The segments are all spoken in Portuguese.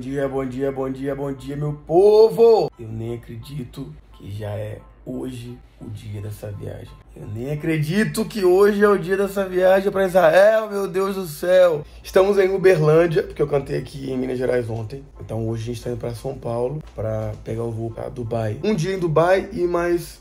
dia, bom dia, bom dia, bom dia, meu povo! Eu nem acredito que já é hoje o dia dessa viagem. Eu nem acredito que hoje é o dia dessa viagem para Israel, meu Deus do céu! Estamos em Uberlândia, porque eu cantei aqui em Minas Gerais ontem. Então hoje a gente está indo para São Paulo para pegar o voo para Dubai. Um dia em Dubai e mais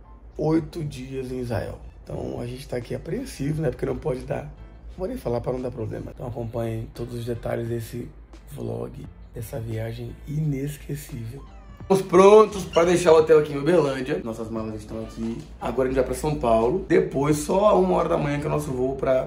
8 dias em Israel. Então a gente está aqui apreensivo, né? Porque não pode dar. Vou nem falar para não dar problema. Então acompanhem todos os detalhes desse vlog, dessa viagem inesquecível. Estamos prontos para deixar o hotel aqui em Uberlândia. Nossas malas estão aqui. Agora a gente vai para São Paulo. Depois, só a 1h da manhã, que é o nosso voo para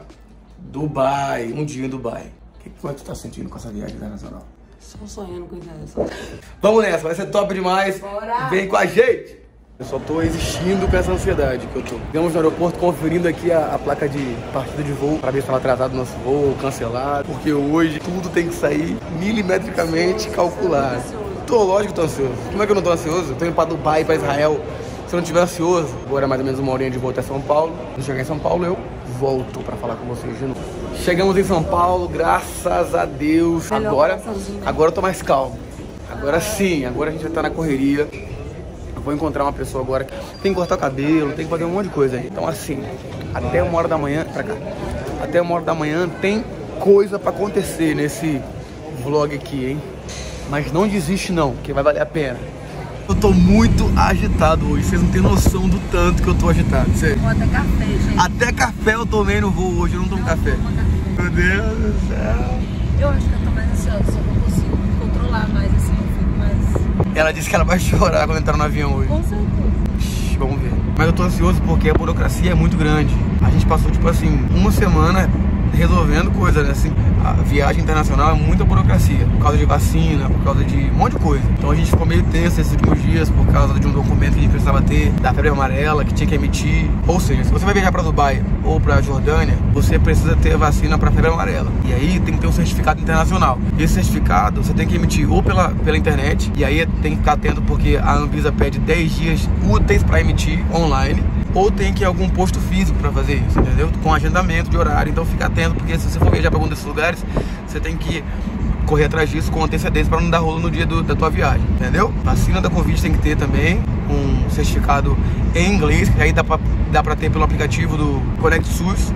Dubai. Um dia em Dubai. Como é que tu tá sentindo com essa viagem internacional? Só sonhando com isso. Vamos nessa, vai ser top demais. Bora. Vem com a gente. Eu só tô existindo com essa ansiedade que eu tô. Ficamos no aeroporto conferindo aqui a placa de partida de voo para ver se estava atrasado o nosso voo, cancelado. Porque hoje tudo tem que sair milimetricamente calculado. Lógico que tô ansioso. Como é que eu não tô ansioso? Eu tô indo pra Dubai, pra Israel. Se eu não estiver ansioso, agora é mais ou menos 1 horinha de volta a São Paulo. Quando chegar em São Paulo, eu volto pra falar com vocês de novo. Chegamos em São Paulo, graças a Deus. Agora eu tô mais calmo. Agora sim, agora a gente vai estar na correria. Eu vou encontrar uma pessoa agora que tem que cortar o cabelo, tem que fazer um monte de coisa aí. Então assim, até 1h da manhã, pra cá. Até 1h da manhã tem coisa pra acontecer nesse vlog aqui, hein? Mas não desiste não, que vai valer a pena. Eu tô muito agitado hoje, vocês não têm noção do tanto que eu tô agitado, sério. Vou até café, gente. Até café eu tomei no voo hoje, eu não tomo café. Meu Deus do céu. Eu acho que eu tô mais ansiosa, só que eu consigo controlar mais assim, eu fico mais... Ela disse que ela vai chorar quando entrar no avião hoje. Com certeza. Vamos ver. Mas eu tô ansioso porque a burocracia é muito grande. A gente passou, tipo assim, uma semana resolvendo coisa, né? Assim, a viagem internacional é muita burocracia, por causa de vacina, por causa de um monte de coisa. Então a gente ficou meio tenso esses últimos dias por causa de um documento que a gente precisava ter, da febre amarela, que tinha que emitir. Ou seja, se você vai viajar para Dubai ou para Jordânia, você precisa ter vacina para febre amarela. E aí tem que ter um certificado internacional. Esse certificado você tem que emitir ou pela internet, e aí tem que ficar atento porque a Anvisa pede 10 dias úteis para emitir online, ou tem que ir a algum posto físico para fazer isso, entendeu? Com agendamento de horário. Então fica atento, porque se você for viajar para algum desses lugares, você tem que correr atrás disso com antecedência para não dar rolo no dia da tua viagem, entendeu? Vacina da Covid tem que ter também um certificado em inglês, que aí dá pra ter pelo aplicativo do Connect SUS.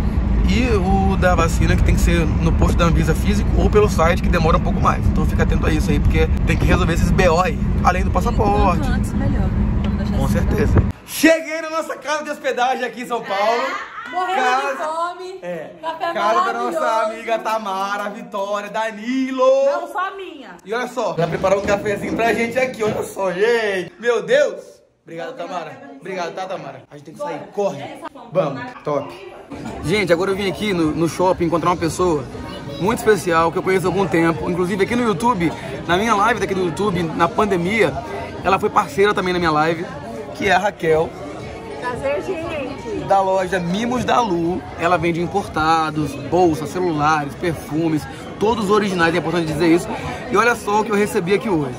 E o da vacina que tem que ser no posto da Anvisa físico ou pelo site, que demora um pouco mais. Então fica atento a isso aí, porque tem que resolver esses BO aí, além do passaporte. Quanto antes, melhor. Com certeza. Cheguei na nossa casa de hospedagem aqui em São Paulo. Morrendo de fome. Café Casa da maravilhoso. nossa amiga Tamara, Vitória, Danilo. Não, só a minha. E olha só, já preparou um cafezinho pra gente aqui, olha só, gente. Meu Deus. Obrigado, Tamara. Obrigado, tá, Tamara? A gente tem que sair, corre. Vamos, top. Gente, agora eu vim aqui no shopping encontrar uma pessoa muito especial que eu conheço há algum tempo. Inclusive aqui no YouTube, na minha live daqui do YouTube, na pandemia, ela foi parceira também na minha live, que é a Raquel. Prazer, gente. Da loja Mimos da Lu. Ela vende importados, bolsas, celulares, perfumes, todos originais, é importante dizer isso. E olha só o que eu recebi aqui hoje: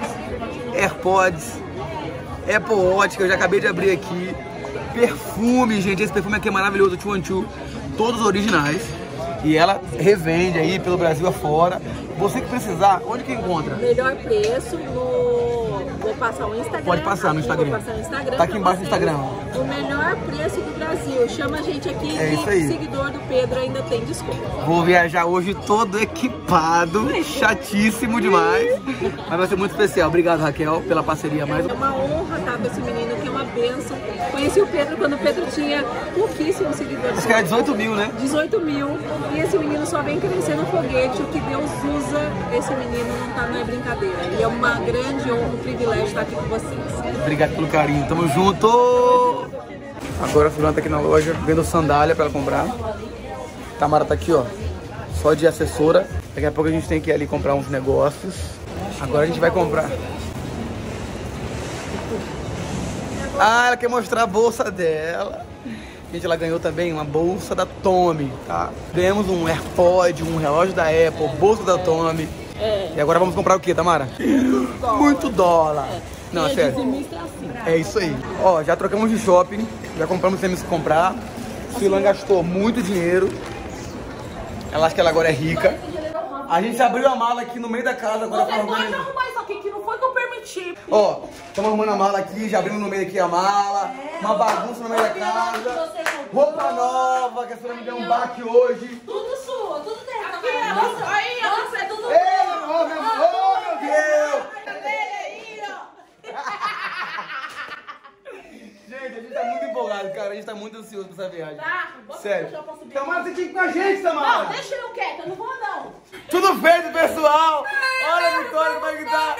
AirPods, Apple Watch, que eu já acabei de abrir aqui, perfume, gente, esse perfume aqui é maravilhoso, 212, todos originais. E ela revende aí pelo Brasil afora. Você que precisar, onde que encontra? Melhor preço no... Vou passar o Instagram. Pode passar no Instagram. Vou passar no Instagram. Tá aqui embaixo no Instagram. O melhor preço do Brasil. Chama a gente aqui. É isso aí. O seguidor do Pedro ainda tem desconto. Vou viajar hoje todo equipado, chatíssimo demais. Mas vai ser muito especial. Obrigado, Raquel, pela parceria mais. É uma honra estar com esse menino, que é uma bênção. Conheci o Pedro quando o Pedro tinha pouquíssimos seguidores. Acho que era 18 mil, né? 18 mil. E esse menino só vem crescendo foguete. O que Deus usa, esse menino não é brincadeira. E é uma grande honra, um privilégio estar aqui com vocês. Obrigado pelo carinho. Tamo junto! Agora a Fulana tá aqui na loja vendo sandália pra ela comprar. Tamara tá aqui, ó, só de assessora. Daqui a pouco a gente tem que ir ali comprar uns negócios. Agora a gente vai comprar. Ah, ela quer mostrar a bolsa dela. Gente, ela ganhou também uma bolsa da Tommy, tá? Ganhamos um AirPod, um relógio da Apple, bolsa da Tommy. E agora vamos comprar o que, Tamara? Muito dólar. Não, é sério. É isso aí. Ó, já trocamos de shopping, já compramos o que temos que comprar. Silan gastou muito dinheiro. Ela acha que ela agora é rica. A gente abriu a mala aqui no meio da casa agora. Você pode arrumar isso aqui, que não foi que eu permiti. Ó, estamos arrumando a mala aqui, já abrimos no meio aqui a mala. Uma bagunça no meio da casa. Roupa nova, que a senhora me deu um baque hoje. Tudo sua, tudo dela. Aqui, aí, ó, é tudo Oh, meu Deus! Gente, a gente tá muito empolgado, cara. A gente tá muito ansioso pra essa viagem. Tá, sério. Tamara, você tinha que ir com a gente, Tamara. Não, deixa eu quieta, eu não vou não. Tudo feito, pessoal. Olha a Vitória, como é que tá.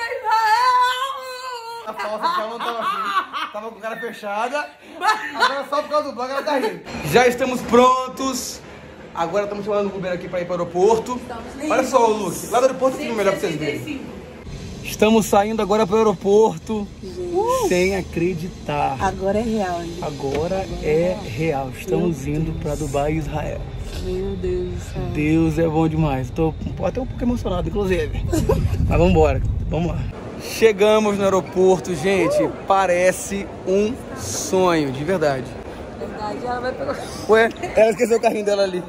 A falsa que ela não tava assim. Tava com a cara fechada. Agora só por causa do bloco ela tá rindo. Já estamos prontos. Agora estamos chamando o Uber aqui pra ir para o aeroporto. Olha só o look. Lá do aeroporto fica melhor pra vocês verem. Estamos saindo agora para o aeroporto. Sem acreditar. Agora é real, né? Agora é real. Estamos indo para Dubai, Israel. Meu Deus do céu. Deus é bom demais. Tô até um pouco emocionado, inclusive. Mas vamos embora. Vamos lá. Chegamos no aeroporto, gente. Parece um sonho, de verdade. Verdade, ela vai pegar. Ué, ela esqueceu o carrinho dela ali.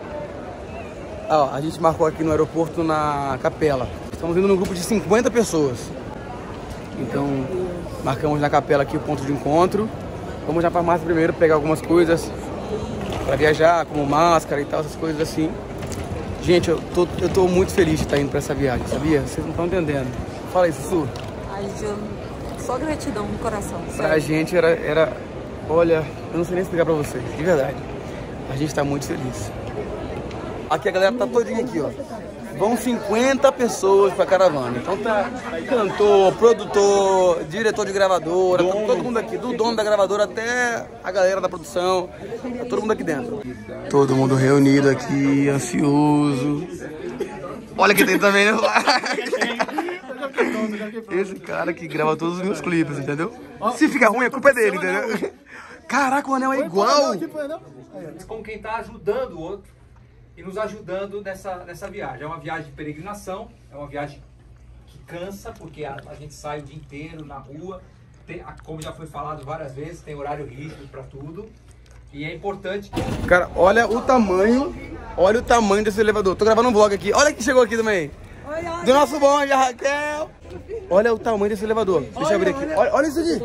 Ó, a gente marcou aqui no aeroporto na Capela. Estamos indo num grupo de 50 pessoas. Então, marcamos na Capela aqui o ponto de encontro. Vamos na farmácia primeiro pegar algumas coisas para viajar, como máscara e tal, essas coisas assim. Gente, eu tô muito feliz de estar indo para essa viagem, sabia? Vocês não estão entendendo. Fala aí, Sussu. Ai, só gratidão no coração. Pra gente era... Olha, eu não sei nem explicar pra vocês, de verdade. A gente tá muito feliz. Aqui a galera tá todinha aqui, ó. Vão 50 pessoas pra caravana. Então tá cantor, produtor, diretor de gravadora, tá todo mundo aqui. Do dono da gravadora até a galera da produção. Tá todo mundo aqui dentro. Todo mundo reunido aqui, ansioso. Olha que tem também, né? Esse cara que grava todos os meus clipes, entendeu? Se ficar ruim, a culpa é dele, entendeu? Caraca, o anel é igual! Como quem está ajudando o outro e nos ajudando nessa viagem. É uma viagem de peregrinação, é uma viagem que cansa, porque a gente sai o dia inteiro na rua, como já foi falado várias vezes, tem horário rígido para tudo. E é importante. Cara, olha o tamanho desse elevador. Tô gravando um vlog aqui. Olha quem chegou aqui também. Do nosso bonde, a Raquel. Olha o tamanho desse elevador. Deixa eu abrir aqui. Olha isso aqui.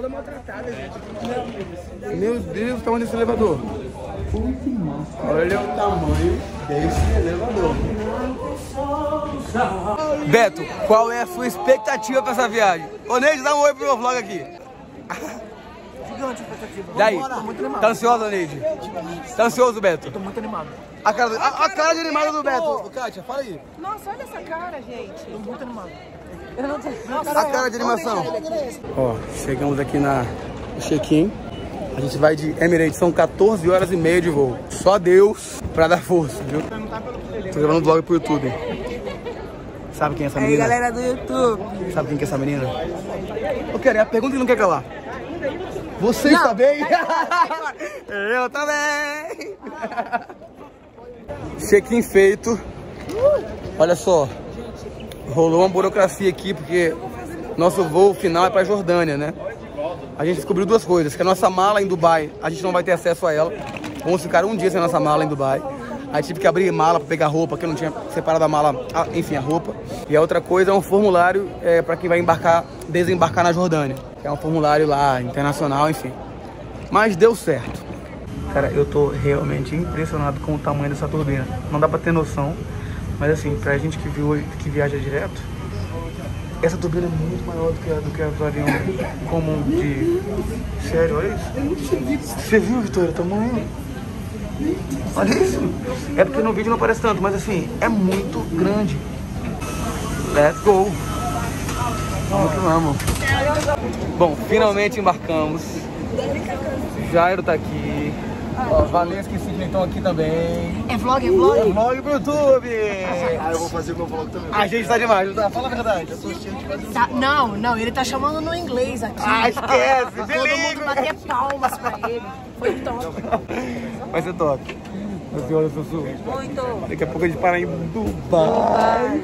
Meu Deus, o tamanho desse elevador. Olha o tamanho desse elevador. Beto, qual é a sua expectativa para essa viagem? Ô, Neide, dá um oi pro meu vlog aqui. Gigante expectativa. Daí, Tô muito animado. tá ansiosa, Neide? Tá ansioso, Beto? Tô muito animado. A cara de animado do Beto. Ô, Kátia, fala aí. Nossa, olha essa cara, gente. Tô muito animado. Eu não tô... A cara de animação. Ó, chegamos aqui no check-in. A gente vai de Emirates, são 14 horas e meia de voo. Só Deus pra dar força, viu? Tô gravando um vlog pro YouTube. Sabe quem é essa Aí, menina? galera do YouTube. Sabe quem que é essa menina? Eu quero, é a pergunta que não quer calar. Você está bem? Eu também. Check-in feito. Olha só. Rolou uma burocracia aqui, porque nosso voo final é pra Jordânia, né? A gente descobriu duas coisas, que a nossa mala em Dubai, a gente não vai ter acesso a ela. Vamos ficar um dia sem a nossa mala em Dubai. Aí tive que abrir mala pra pegar roupa, que eu não tinha separado a mala, enfim, a roupa. E a outra coisa é um formulário pra quem vai desembarcar na Jordânia. Que é um formulário lá, internacional, enfim. Mas deu certo. Cara, eu tô realmente impressionado com o tamanho dessa turbina. Não dá pra ter noção, mas assim, pra gente que viaja direto, essa turbina é muito maior do que a do avião comum de... Sério, olha isso. Você viu, Vitória, o tamanho? Olha isso. É porque no vídeo não parece tanto, mas assim, é muito grande. Let's go. Vamos que vamos. Bom, finalmente embarcamos. Jairo tá aqui. Ó, Valesca e Sidney estão aqui também. É vlog, é vlog? É vlog pro YouTube. Ah, eu vou fazer o meu vlog também. A gente tá demais, não tá? Fala a verdade. Tá, não, ele tá chamando no inglês aqui. Ah, esquece, Todo mundo bater palmas pra ele. Foi top. Vai ser top. Você olha, Sussu. Muito. Daqui a pouco a gente para em Dubai.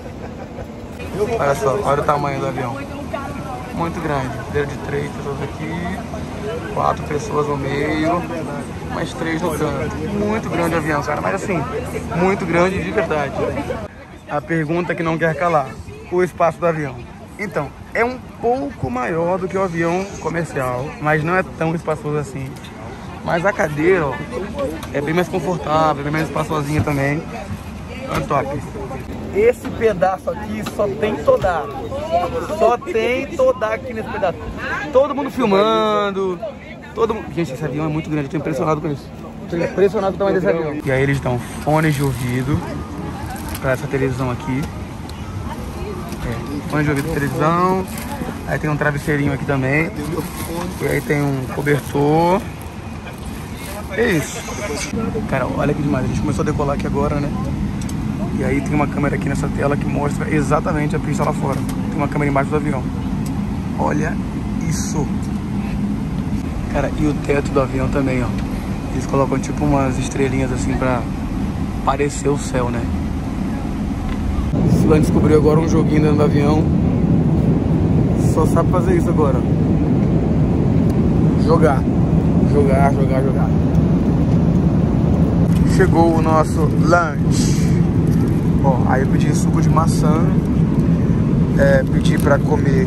Olha só, olha o tamanho do avião. Muito grande. Deu de 3 pessoas aqui, 4 pessoas no meio, mais 3 no canto. Muito grande o avião, cara. Mas assim, muito grande de verdade. a pergunta que não quer calar. O espaço do avião. Então, é um pouco maior do que o avião comercial, mas não é tão espaçoso assim. Mas a cadeira, ó, é bem mais confortável, é bem mais espaçosinha também. É top. Esse pedaço aqui só tem Todá. Só tem Todá aqui nesse pedaço. Todo mundo filmando. Todo mundo... Gente, esse avião é muito grande, eu tô impressionado com isso. Tô impressionado com o tamanho desse avião. E aí eles dão fones de ouvido pra essa televisão aqui. Fone de ouvido de televisão. Aí tem um travesseirinho aqui também. E aí tem um cobertor. É isso. Cara, olha que demais. A gente começou a decolar aqui agora, né? E aí tem uma câmera aqui nessa tela que mostra exatamente a pista lá fora. Tem uma câmera embaixo do avião. Olha isso. Cara, e o teto do avião também, ó. Eles colocam tipo umas estrelinhas assim pra parecer o céu, né? Silane descobriu agora um joguinho dentro do avião. Só sabe fazer isso agora. Jogar. Jogar. Chegou o nosso lanche. Ó, aí eu pedi suco de maçã. Pedi pra comer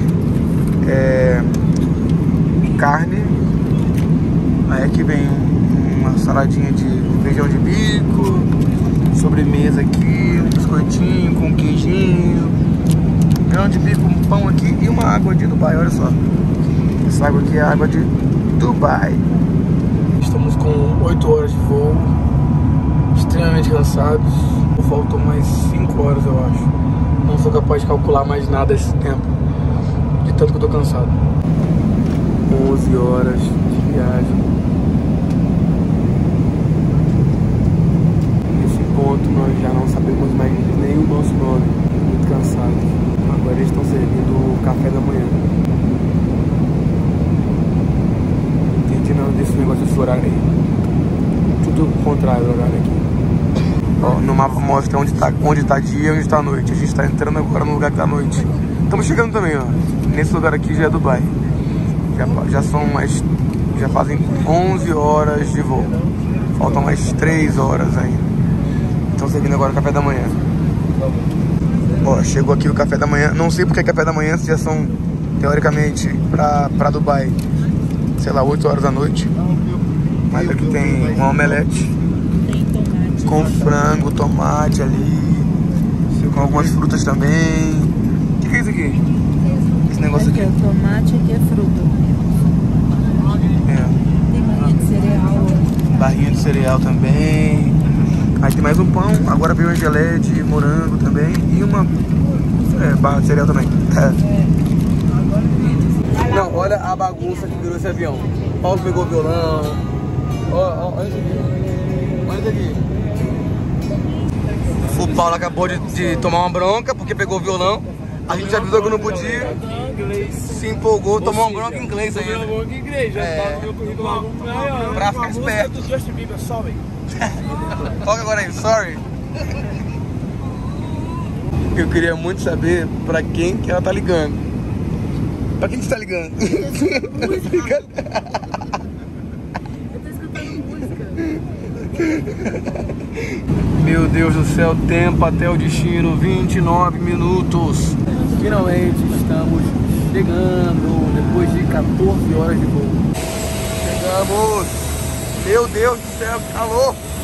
carne. Aí aqui vem uma saladinha de feijão de bico. Sobremesa aqui, um biscoitinho com queijinho. Feijão de bico, um pão aqui e uma água de Dubai, olha só. Essa água aqui é a água de Dubai. Estamos com 8 horas de voo. Extremamente cansados. Faltam mais 5 horas, eu acho. Não sou capaz de calcular mais nada esse tempo, de tanto que eu tô cansado. 11 horas de viagem. Nesse ponto nós já não sabemos mais nem o nosso nome. Muito cansados. Agora eles estão servindo o café da manhã. Não entendi nada desse negócio desse horário aí. Tudo contrário do horário aqui. Ó, no mapa mostra onde tá dia e onde tá a noite. A gente tá entrando agora no lugar que tá a noite. Estamos chegando também, ó. Nesse lugar aqui já é Dubai. Já fazem 11 horas de voo. Faltam mais 3 horas ainda. Estão servindo agora o café da manhã. Ó, chegou aqui o café da manhã. Não sei porque é café da manhã, se já são, teoricamente, pra Dubai, sei lá, 8 horas da noite. Mas aqui tem uma omelete com frango, tomate ali, com algumas frutas também. O que é isso aqui? Esse negócio aqui? É tomate, aqui é fruta. Tem barrinha de cereal. Barrinha de cereal também. Aí tem mais um pão. Agora veio uma geleia de morango também. E uma barra de cereal também. Não, olha a bagunça que virou esse avião. O Paulo pegou o violão. Olha isso aqui. Olha isso aqui. O Paulo acabou de tomar uma bronca porque pegou o violão. A gente avisou que não podia. Se empolgou, tomou uma bronca em inglês ainda. Pra ficar esperto. Toca agora aí, sorry. Eu queria muito saber pra quem que ela tá ligando. Pra quem que você tá ligando? Música. Eu tô escutando música. Meu Deus do céu, tempo até o destino, 29 minutos. Finalmente estamos chegando, depois de 14 horas de voo. Chegamos! Meu Deus do céu, que calor!